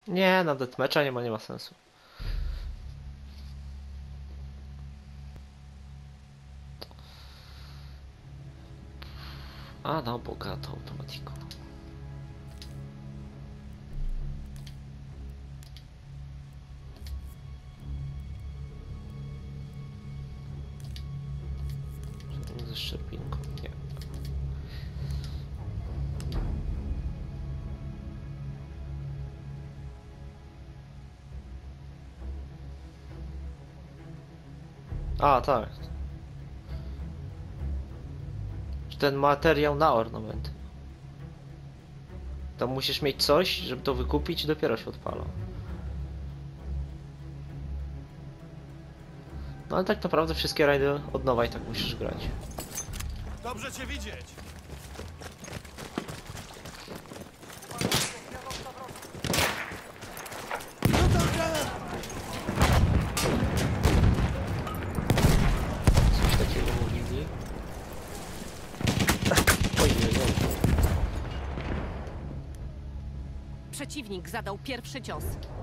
Nie, na deathmatcha nie ma sensu. A, no, bogato automatiku. Ze szczepinką, nie. A, tak. Ten materiał na ornament. Tam musisz mieć coś, żeby to wykupić i dopiero się odpala. No ale tak naprawdę wszystkie rajdy od nowa i tak musisz grać. Dobrze cię widzieć! Coś takiego mówili. Ojej. Przeciwnik zadał pierwszy cios.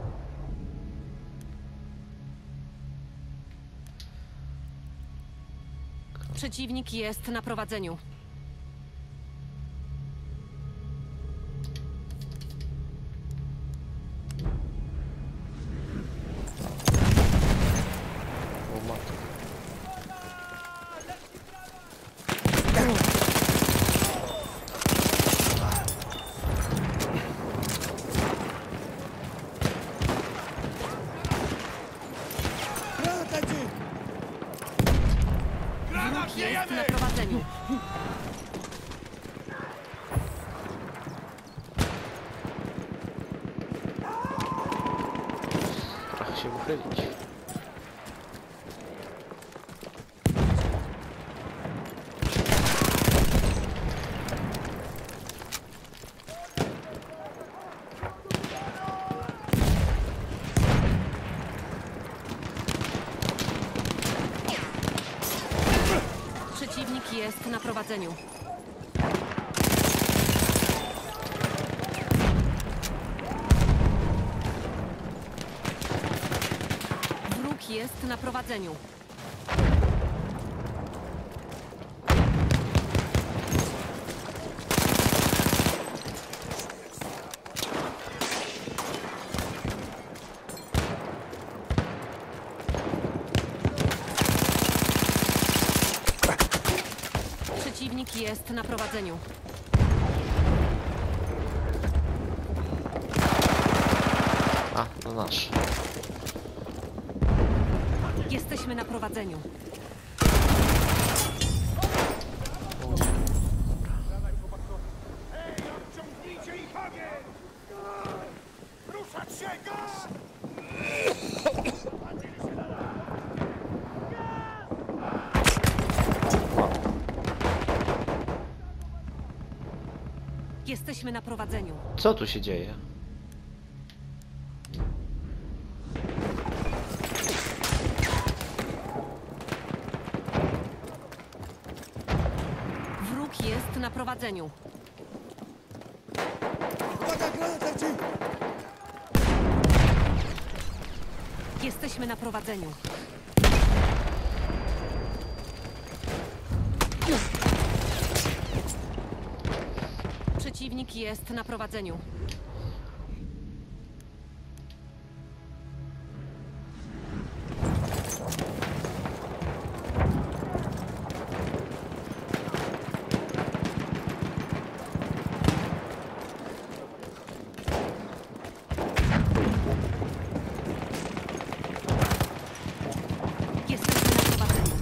Przeciwnik jest na prowadzeniu. O matko. Granat, Jest na wiejemy! prowadzeniu. Trochę się wychylić. Przeciwnik jest na prowadzeniu. Wróg jest na prowadzeniu. Przeciwnik jest na prowadzeniu. A, no nasz. Jesteśmy na prowadzeniu. Ciągnijcie ich ogień! Ruszać się, gaz! Jesteśmy na prowadzeniu. Co tu się dzieje? Wróg jest na prowadzeniu. Jesteśmy na prowadzeniu. Przeciwnik jest na prowadzeniu. Jesteśmy na prowadzeniu.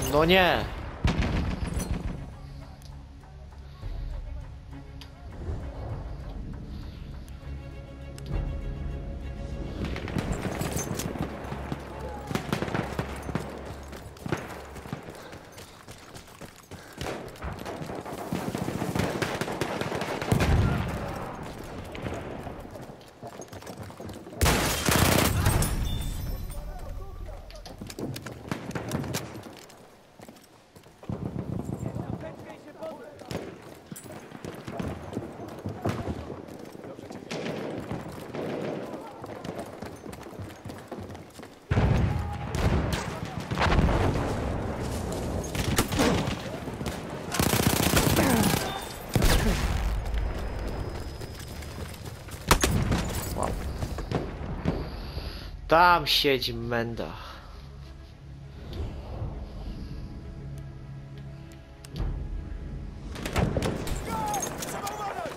No nie! Wow. Tam siedzi Menda. Trzeba uważać!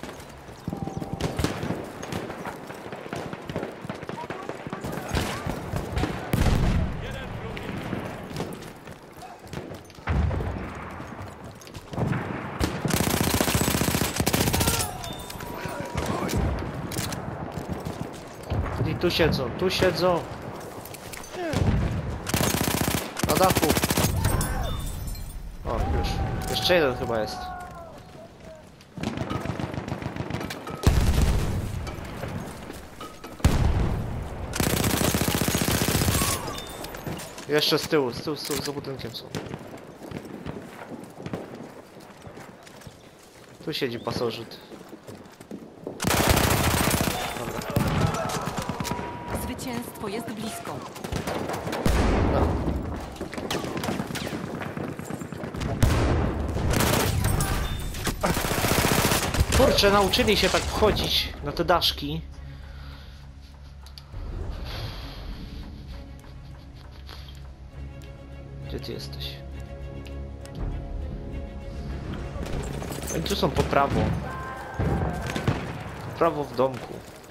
I tu siedzą, tu siedzą. Na dachu. O, już. Jeszcze jeden chyba jest. Jeszcze z tyłu, za budynkiem są. Tu siedzi pasożyt. Zwycięstwo jest blisko. No. Kurczę, nauczyli się tak wchodzić na te daszki. Gdzie ty jesteś? Oni tu są po prawo. Po prawo w domku.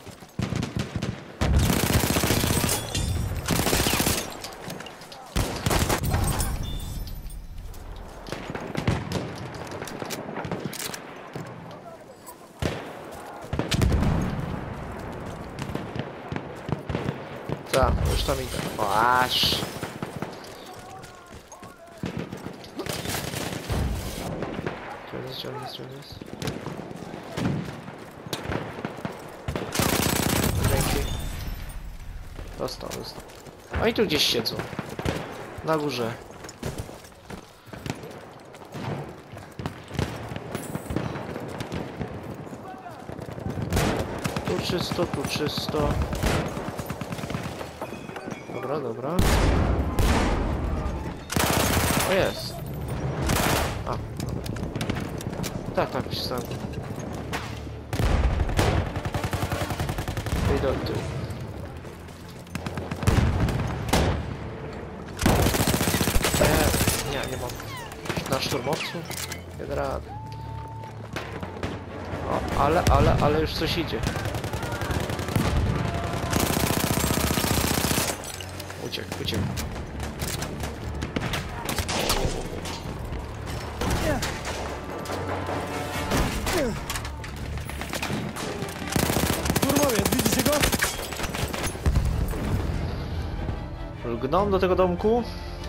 Tak, już tam idę. O, aż. Gdzie on jest? Dzięki. Dostał. Oni tu gdzieś siedzą. Na górze. Tu czysto. Dobra. O, jest. A, dobra. Tak, pisałem. Idę od tyłu. Nie mam. Na szturmowcu? Nie da rady. O, ale już coś idzie. Uciekł. Kurwowiec, widzicie go? Lgną do tego domku.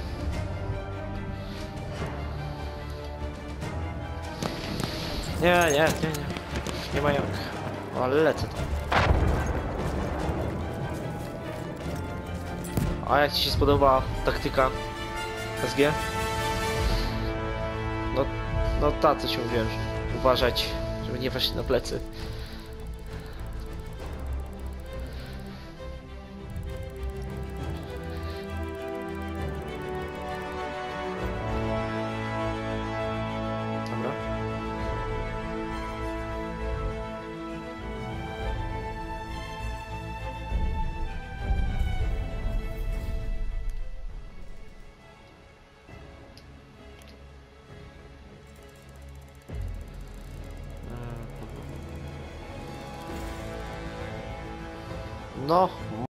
Nie. Nie ma jak. O, ale lecę tam. A jak ci się spodoba taktyka SG? No tacy się mówiłem, że uważać, żeby nie wejść na plecy. Dobra. No,